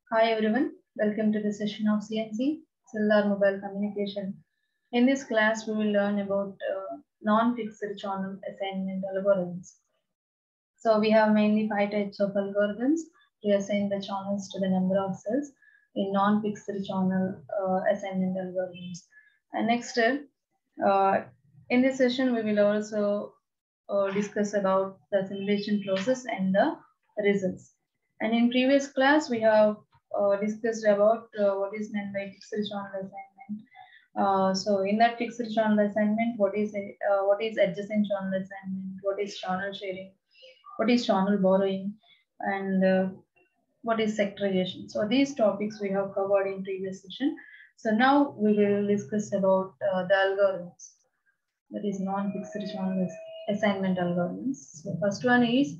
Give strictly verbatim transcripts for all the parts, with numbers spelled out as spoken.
Hi everyone, welcome to the session of C N C, Cellular Mobile Communication. In this class, we will learn about uh, non-fixed channel assignment algorithms. So we have mainly five types of algorithms to assign the channels to the number of cells in non-fixed channel uh, assignment algorithms. And next, uh, in this session, we will also uh, discuss about the simulation process and the results. And in previous class, we have uh, discussed about uh, what is meant by fixed channel assignment. Uh, so in that fixed channel assignment, what is a, uh, what is adjacent channel assignment? What is channel sharing? What is channel borrowing? And uh, what is sectorization? So these topics we have covered in previous session. So now we will discuss about uh, the algorithms. That is non-fixed channel assignment algorithms. So first one is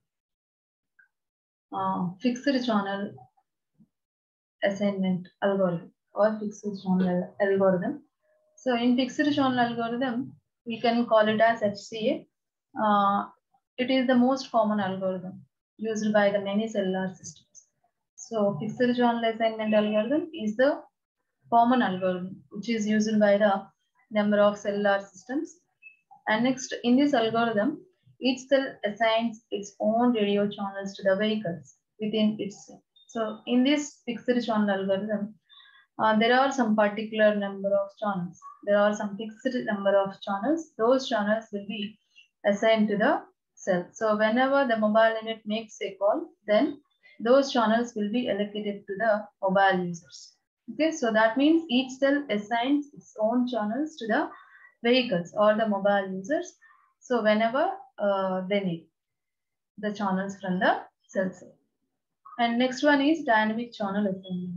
uh, fixed channel assignment algorithm or fixed channel algorithm. So in fixed channel algorithm, we can call it as F C A. Uh, it is the most common algorithm used by the many cellular systems. So fixed channel assignment algorithm is the common algorithm which is used by the number of cellular systems. And next, in this algorithm, each cell assigns its own radio channels to the vehicles within its cell. So in this fixed channel algorithm, uh, there are some particular number of channels. There are some fixed number of channels. Those channels will be assigned to the cell. So whenever the mobile unit makes a call, then those channels will be allocated to the mobile users. Okay, so that means each cell assigns its own channels to the vehicles or the mobile users. So whenever uh, they need the channels from the cell cell. And next one is dynamic channel assignment.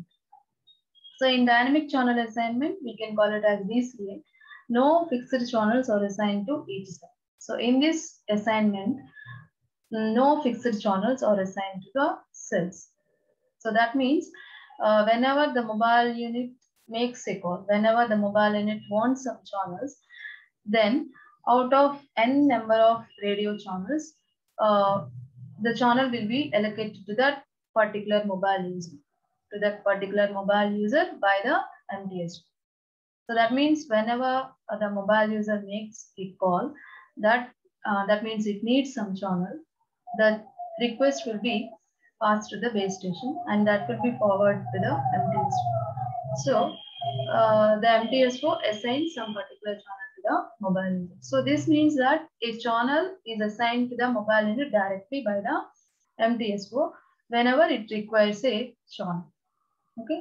So in dynamic channel assignment, we can call it as D C A. No fixed channels are assigned to each cell. So in this assignment, no fixed channels are assigned to the cells. So that means uh, whenever the mobile unit makes a call, whenever the mobile unit wants some channels, then out of n number of radio channels, uh, the channel will be allocated to that particular mobile user, to that particular mobile user by the M T S. So that means whenever the mobile user makes a call, that uh, that means it needs some channel, the request will be passed to the base station and that will be forwarded to the M T S O. So uh, the M T S O assigns some particular channel to the mobile unit. So this means that a channel is assigned to the mobile unit directly by the M T S O whenever it requires a channel. Okay.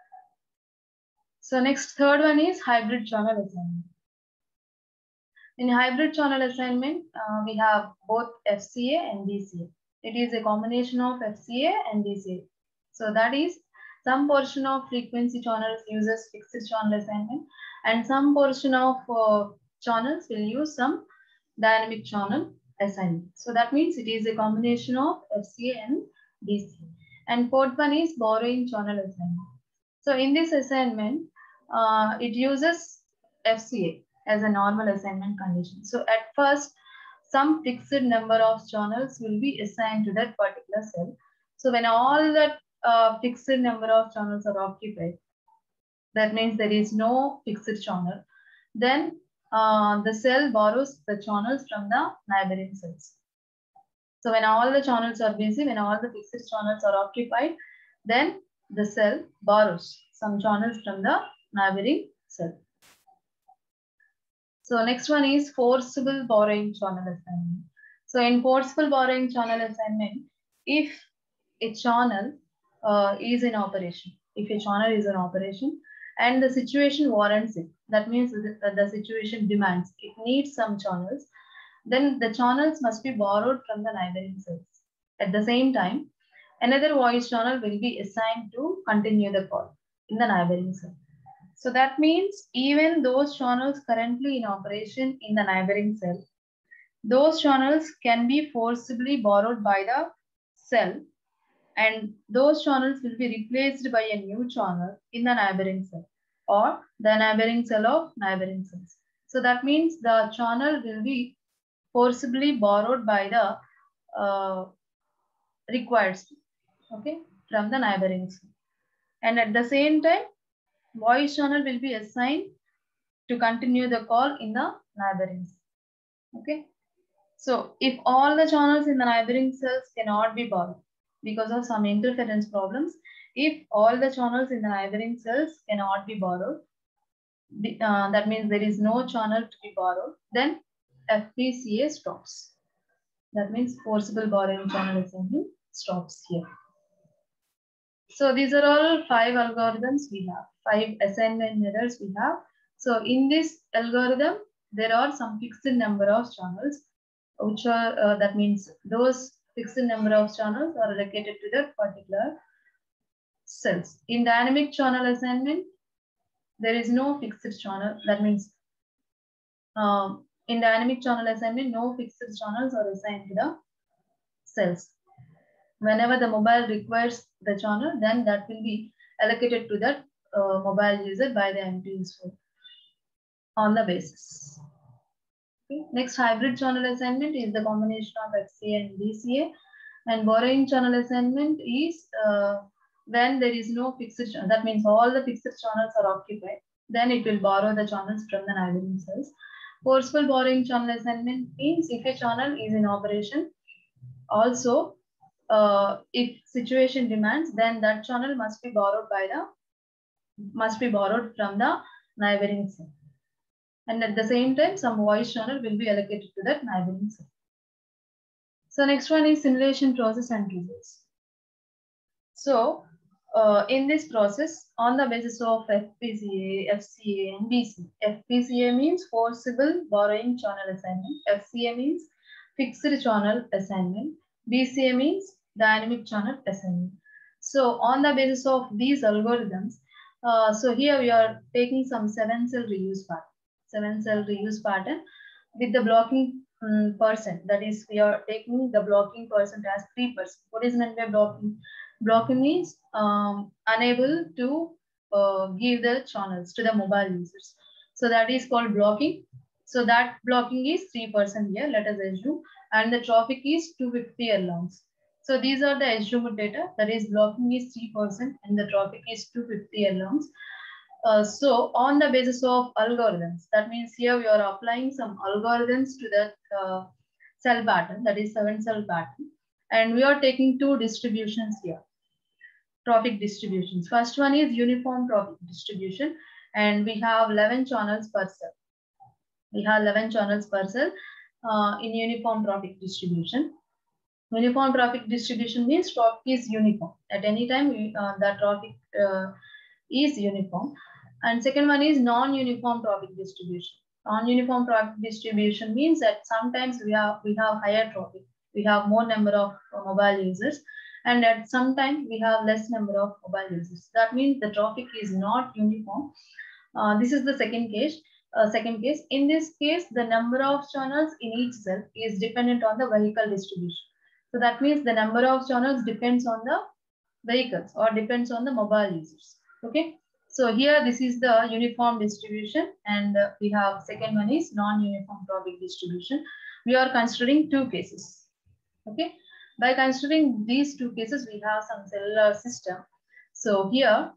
So next, third one is hybrid channel assignment. In hybrid channel assignment, uh, we have both F C A and D C A. It is a combination of F C A and D C A. So that is some portion of frequency channels uses fixed channel assignment and some portion of uh, channels will use some dynamic channel assignment. So that means it is a combination of F C A and D C A. And fourth one is borrowing channel assignment. So in this assignment, uh, it uses F C A as a normal assignment condition. So at first, some fixed number of channels will be assigned to that particular cell. So when all that uh, fixed number of channels are occupied, that means there is no fixed channel, then uh, the cell borrows the channels from the neighboring cells. So when all the channels are busy, when all the fixed channels are occupied, then the cell borrows some channels from the neighboring cell. So next one is forcible borrowing channel assignment. So in forcible borrowing channel assignment, if a channel uh, is in operation, if a channel is in operation and the situation warrants it, that means the, the situation demands, it needs some channels, then the channels must be borrowed from the neighboring cells. At the same time, another voice channel will be assigned to continue the call in the neighboring cell. So that means even those channels currently in operation in the neighboring cell, those channels can be forcibly borrowed by the cell and those channels will be replaced by a new channel in the neighboring cell or the neighboring cell of neighboring cells. So that means the channel will be forcibly borrowed by the uh, required cell, okay, from the neighboring cell. And at the same time, voice channel will be assigned to continue the call in the neighboring cell. Okay. So if all the channels in the neighboring cells cannot be borrowed because of some interference problems, if all the channels in the neighboring cells cannot be borrowed, uh, that means there is no channel to be borrowed, then F P C A stops. That means forcible borrowing channel assembly stops here. So these are all five algorithms we have, five assignment methods we have. So in this algorithm, there are some fixed number of channels, which are, uh, that means those fixed number of channels are allocated to the particular cells. In dynamic channel assignment, there is no fixed channel. That means um, in dynamic channel assignment, no fixed channels are assigned to the cells. Whenever the mobile requires the channel, then that will be allocated to that uh, mobile user by the M T useful on the basis. Okay. Next, hybrid channel assignment is the combination of F C A and D C A. And borrowing channel assignment is uh, when there is no fixed channel. That means all the fixed channels are occupied. Then it will borrow the channels from the neighboring cells. Forceful borrowing channel assignment means if a channel is in operation, also uh, if situation demands, then that channel must be borrowed by the must be borrowed from the neighboring cell. And at the same time, some voice channel will be allocated to that neighboring cell. So next one is simulation process and results. So uh, in this process, on the basis of F P C A, F C A, and B C A. F P C A means forcible borrowing channel assignment. F C A means fixed channel assignment. B C A means dynamic channel assignment. So on the basis of these algorithms, uh, so here we are taking some seven cell reuse pattern, seven cell reuse pattern with the blocking um, percent. That is, we are taking the blocking percent as three percent. What is meant by blocking? Blocking means um, unable to uh, give the channels to the mobile users. So that is called blocking. So that blocking is three percent here, let us assume, and the traffic is two hundred fifty alarms. So these are the assumed data, that is blocking is three percent and the traffic is two hundred fifty alarms. Uh, so on the basis of algorithms, that means here we are applying some algorithms to that uh, cell pattern, that is seven cell pattern. And we are taking two distributions here, traffic distributions. First one is uniform traffic distribution, and we have eleven channels per cell. We have eleven channels per cell uh, in uniform traffic distribution. Uniform traffic distribution means traffic is uniform. At any time, we, uh, the traffic uh, is uniform. And second one is non-uniform traffic distribution. Non-uniform traffic distribution means that sometimes we have we have higher traffic. We have more number of uh, mobile users, and at some time we have less number of mobile users. That means the traffic is not uniform. Uh, this is the second case. Uh, second case. In this case, the number of channels in each cell is dependent on the vehicle distribution. So that means the number of channels depends on the vehicles or depends on the mobile users. Okay. So here this is the uniform distribution, and uh, we have second one is non-uniform traffic distribution. We are considering two cases. Okay. By considering these two cases, we have some cellular system. So here,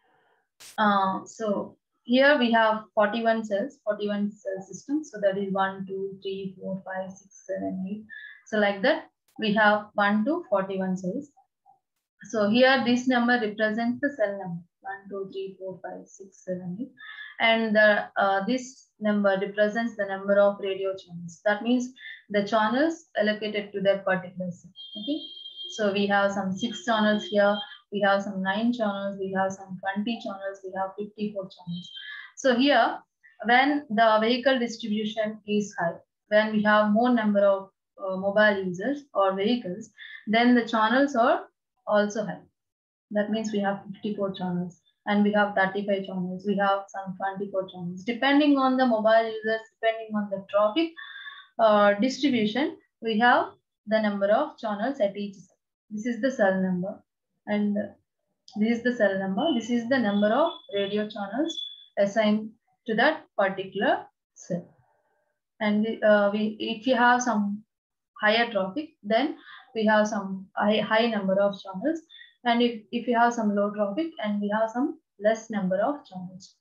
uh, so here we have forty-one cells, forty-one cell system. So that is one, two, three, four, five, six, seven, eight. So like that, we have one to forty-one cells. So here this number represents the cell number one, two, three, four, five, six, seven, eight. And the, uh, this number represents the number of radio channels. That means the channels allocated to that particular cell. Okay. So we have some six channels here. We have some nine channels. We have some twenty channels. We have fifty-four channels. So here, when the vehicle distribution is high, when we have more number of uh, mobile users or vehicles, then the channels are also high. That means we have fifty-four channels and we have thirty-five channels. We have some twenty-four channels. Depending on the mobile users, depending on the traffic uh, distribution, we have the number of channels at each cell. This is the cell number, and this is the cell number. This is the number of radio channels assigned to that particular cell. And uh, we, if you have some higher traffic, then we have some high, high number of channels. and if, if you have some low traffic and we have some less number of channels.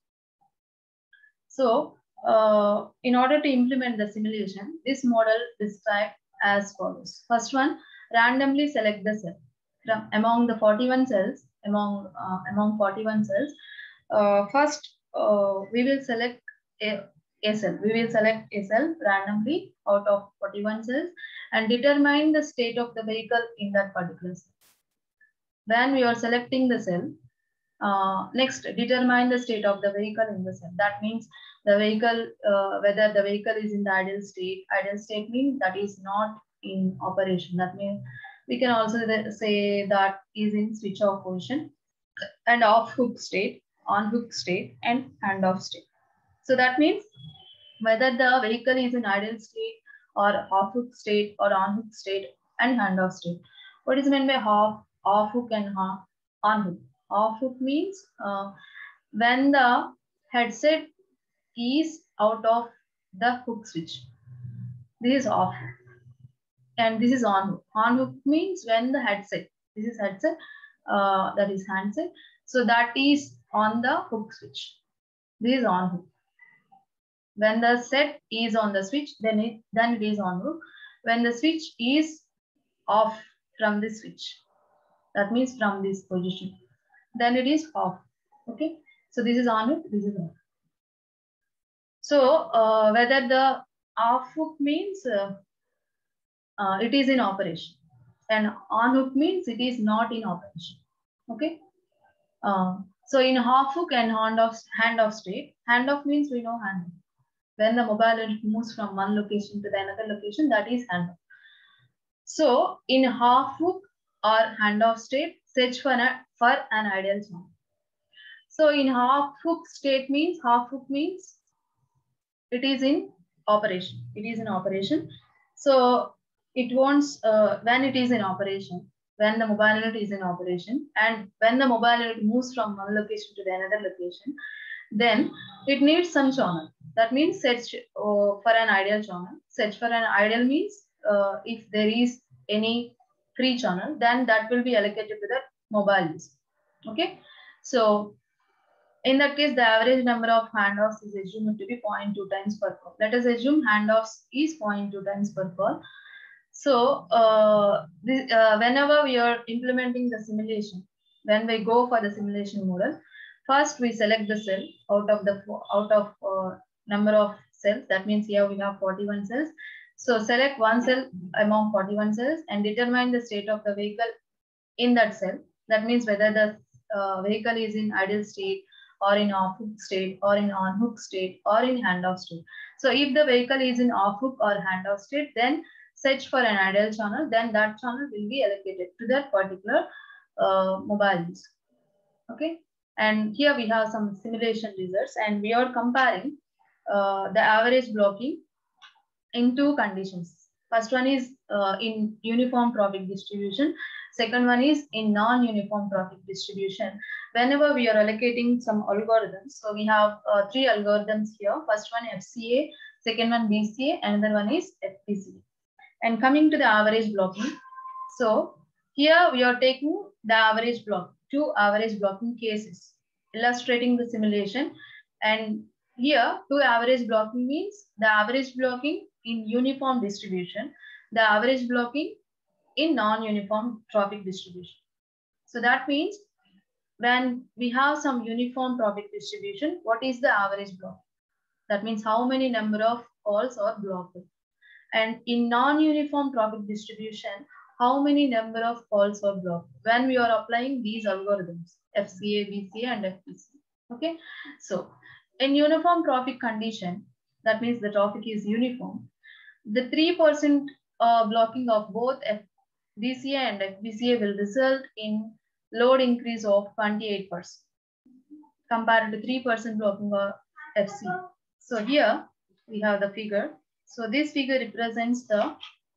So uh, in order to implement the simulation, this model described as follows. First one, randomly select the cell from among the forty-one cells, among uh, among forty-one cells. Uh, first, uh, we will select a, a cell. We will select a cell randomly out of forty-one cells and determine the state of the vehicle in that particular cell. When we are selecting the cell, uh, next determine the state of the vehicle in the cell. That means the vehicle, uh, whether the vehicle is in the idle state. Idle state means that is not in operation. That means we can also say that is in switch off position, and off hook state, on hook state, and hand off state. So that means whether the vehicle is in idle state or off hook state or on hook state and hand off state. What is meant by off, off hook and on hook? Off hook means uh, when the headset is out of the hook switch. This is off hook. And this is on hook. On hook means when the headset, this is headset, uh, that is handset. So that is on the hook switch. This is on hook. When the set is on the switch, then it then it is on hook. When the switch is off from the switch, that means from this position, then it is off. Okay. So this is on hook. This is off. So uh, whether the off hook means uh, uh, it is in operation, and on hook means it is not in operation. Okay. Uh, so in off hook and hand off hand off state, hand off means we know hand off. When the mobile unit moves from one location to the another location, that is hand off. So in half hook or hand off state, search for, a, for an ideal channel. So in half hook state means, half hook means it is in operation. It is in operation. So it wants, uh, when it is in operation, when the mobile unit is in operation, and when the mobile unit moves from one location to the another location, then it needs some channel. That means search uh, for an ideal channel. Search for an ideal means uh, if there is any free channel, then that will be allocated to the mobile user. Okay. So in that case, the average number of handoffs is assumed to be zero point two times per call. Let us assume handoffs is zero point two times per call. So uh, this, uh, whenever we are implementing the simulation, when we go for the simulation model, first we select the cell out of the out of uh, number of cells. That means here we have forty-one cells. So select one cell among forty-one cells and determine the state of the vehicle in that cell. That means whether the uh, vehicle is in idle state or in off hook state or in on hook state or in hand off state. So if the vehicle is in off hook or hand off state, then search for an ideal channel. Then that channel will be allocated to that particular uh, mobile user. Okay. And here we have some simulation results, and we are comparing uh, the average blocking in two conditions. First one is uh, in uniform traffic distribution. Second one is in non-uniform traffic distribution. Whenever we are allocating some algorithms, so we have uh, three algorithms here. First one F C A, second one B C A, another one is F P C A. And coming to the average blocking, so here we are taking the average block, two average blocking cases, illustrating the simulation. And here two average blocking means the average blocking in uniform distribution, the average blocking in non-uniform traffic distribution. So that means when we have some uniform traffic distribution, what is the average block? That means how many number of calls are blocked. And in non-uniform traffic distribution, how many number of calls are blocked when we are applying these algorithms, F C A, B C A, and F P C A. Okay. So in uniform traffic condition, that means the traffic is uniform, the three percent uh, blocking of both F B C A and F B C A will result in load increase of twenty-eight percent compared to three percent blocking of F C A. So here we have the figure. So this figure represents the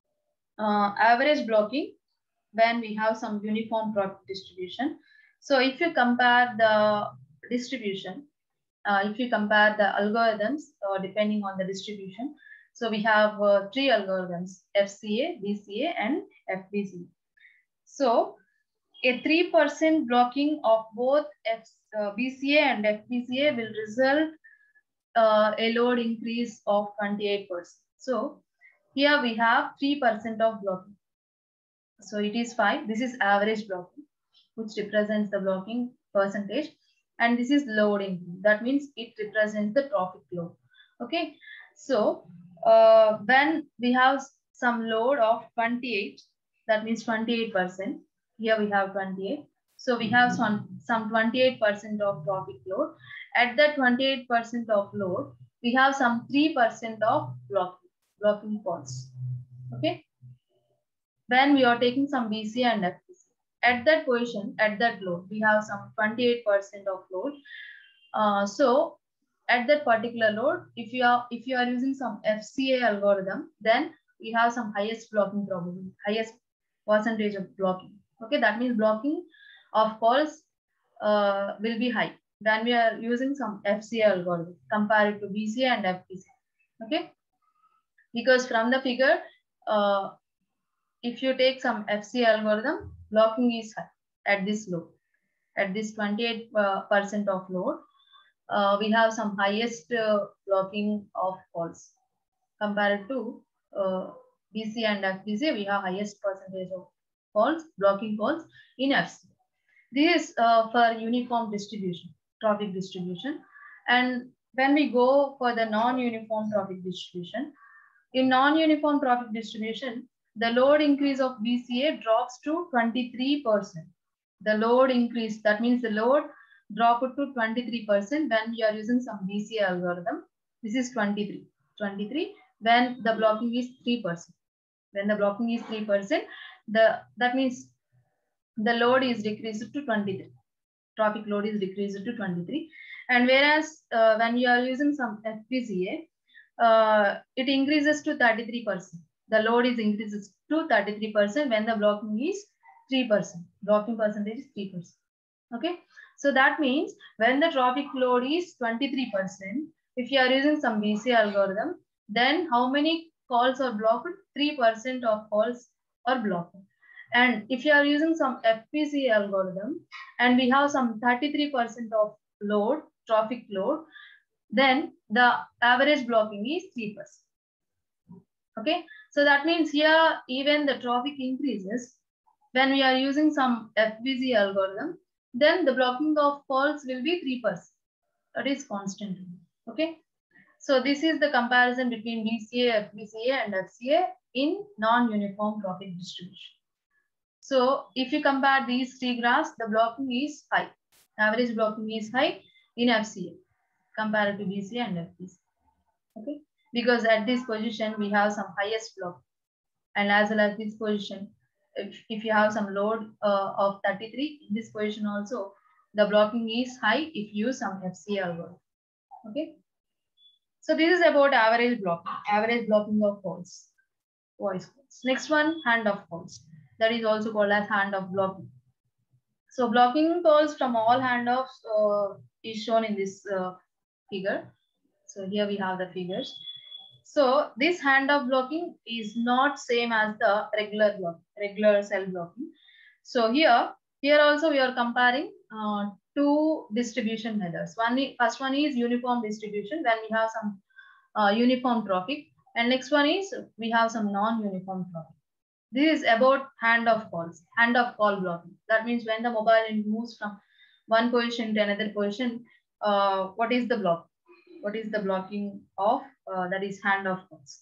uh, average blocking when we have some uniform traffic distribution. So if you compare the distribution, uh, if you compare the algorithms uh, depending on the distribution, so we have uh, three algorithms, F C A, B C A, and F B C A. So a three percent blocking of both F, uh, B C A and F P C A will result uh, a load increase of twenty-eight percent. So here we have three percent of blocking. So it is five. This is average blocking, which represents the blocking percentage. And this is loading. That means it represents the traffic load. Okay. So uh, when we have some load of twenty-eight, that means twenty-eight percent. Here we have twenty-eight. So we have some, some twenty-eight percent of traffic load. At that twenty-eight percent of load, we have some three percent of blocking, blocking faults. Okay. When we are taking some B C A and F P C A, at that position, at that load, we have some twenty-eight percent of load. Uh, so at that particular load, if you are if you are using some F C A algorithm, then we have some highest blocking probability, highest percentage of blocking. Okay, that means blocking of faults uh, will be high when we are using some F C A algorithm compared to B C A and F P C A. Okay, because from the figure, uh, if you take some F C A algorithm, blocking is high at this load, at this twenty-eight percent of load. Uh, we have some highest uh, blocking of faults compared to uh, B C A and F P C A. We have highest percentage of faults, blocking faults in F C A. This is uh, for uniform distribution, traffic distribution. And when we go for the non-uniform traffic distribution, in non-uniform traffic distribution, the load increase of B C A drops to twenty-three percent. The load increase, that means the load dropped to twenty-three percent when we are using some B C A algorithm. This is twenty-three. twenty-three when the blocking is three percent. When the blocking is three percent, the that means the load is decreased to twenty-three. Traffic load is decreased to twenty-three. And whereas uh, when you are using some F P C A, uh, it increases to thirty-three percent. The load is increases to thirty-three percent when the blocking is three percent. Blocking percentage is three percent. Okay. So that means when the traffic load is twenty-three percent, if you are using some B C A algorithm, then how many calls are blocked? three percent of calls are blocked. And if you are using some F P C A algorithm and we have some thirty-three percent of load, traffic load, then the average blocking is three percent. Okay, so that means here even the traffic increases when we are using some F P C A algorithm, then the blocking of faults will be three percent. That is constant. Okay, so this is the comparison between B C A, F P C A and F C A in non-uniform traffic distribution. So if you compare these three graphs, the blocking is high. Average blocking is high in F C A compared to B C A and F P C A. Okay, because at this position we have some highest block, and as well as this position, if, if you have some load uh, of thirty-three, in this position also the blocking is high if you use some F C A algorithm. Okay, so this is about average blocking, average blocking of faults, voice faults. Next one, handoff faults. That is also called as handoff blocking. So blocking calls from all handoffs uh, is shown in this uh, figure. So here we have the figures. So this handoff blocking is not same as the regular block, regular cell blocking. So here, here also we are comparing uh, two distribution methods. One, first one is uniform distribution when we have some uh, uniform traffic, and next one is we have some non-uniform traffic. This is about handoff calls, handoff call blocking. That means when the mobile moves from one position to another position, uh, what is the block? What is the blocking of uh, that is handoff calls?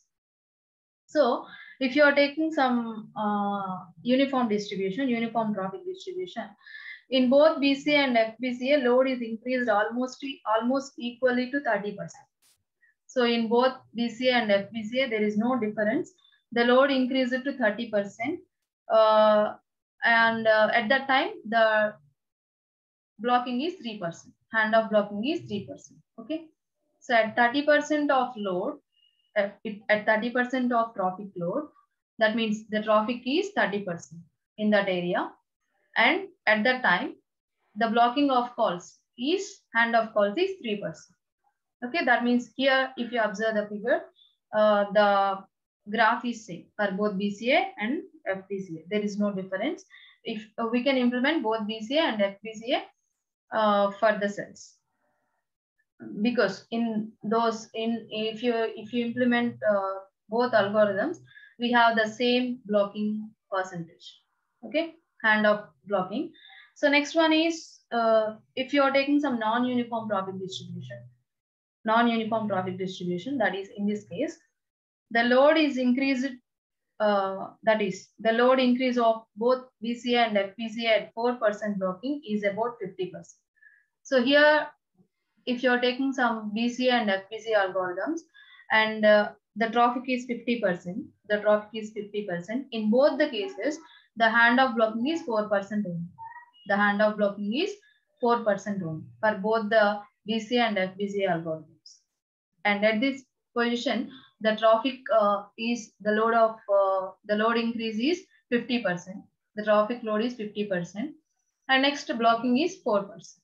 So if you are taking some uh, uniform distribution, uniform traffic distribution, in both B C A and F P C A, load is increased almost almost equally to thirty percent. So in both B C A and F P C A, there is no difference. The load increased to thirty percent. Uh, and uh, at that time, the blocking is three percent. Handoff blocking is three percent. Okay. So at thirty percent of load, at thirty percent of traffic load, that means the traffic is thirty percent in that area. And at that time, the blocking of calls is, handoff calls is three percent. Okay, that means here, if you observe the figure, uh, the graph is same for both B C A and F P C A. There is no difference. if uh, we can implement both B C A and F P C A uh, for the cells, because in those in if you if you implement uh, both algorithms, we have the same blocking percentage. Okay, handoff blocking. So next one is uh, if you are taking some non-uniform traffic distribution, non-uniform traffic distribution, that is in this case, the load is increased. Uh, that is the load increase of both B C A and F P C A at four percent blocking is about fifty percent. So here, if you're taking some B C A and F P C A algorithms and uh, the traffic is fifty percent, the traffic is fifty percent. In both the cases, the handoff blocking is four percent only. The handoff blocking is four percent only for both the B C A and F P C A algorithms. And at this position, the traffic uh, is the load of uh, the load increase is fifty percent. The traffic load is fifty percent. And next blocking is four percent.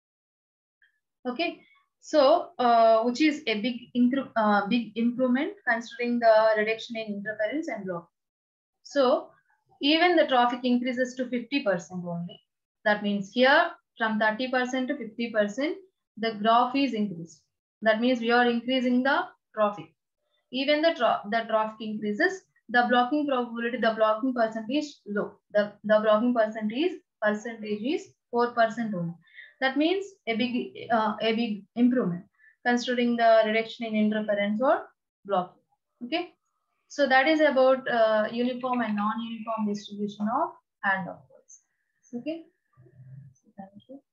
Okay, so uh, which is a big uh, big improvement considering the reduction in interference and block. So even the traffic increases to fifty percent only. That means here from thirty percent to fifty percent, the graph is increased. That means we are increasing the traffic. Even the, tra the traffic increases, the blocking probability, the blocking percentage is low. The, the blocking percentage, percentage is four percent only. That means a big, uh, a big improvement considering the reduction in interference or blocking. Okay. So that is about uh, uniform and non-uniform distribution of handoff. Okay. So thank you.